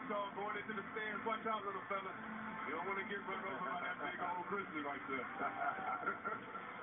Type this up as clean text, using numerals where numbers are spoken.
dog going into the stands. Watch out, little fella. You don't want to get run over by that big old grizzly right there.